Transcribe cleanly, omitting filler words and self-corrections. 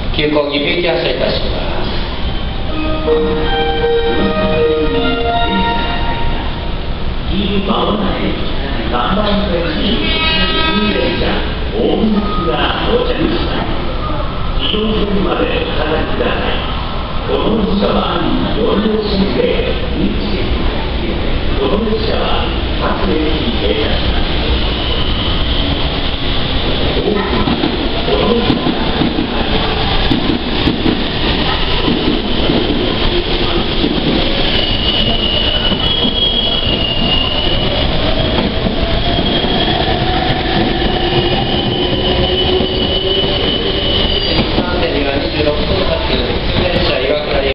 急行儀ビューティー発車いたします。 まもなく3番線に入列車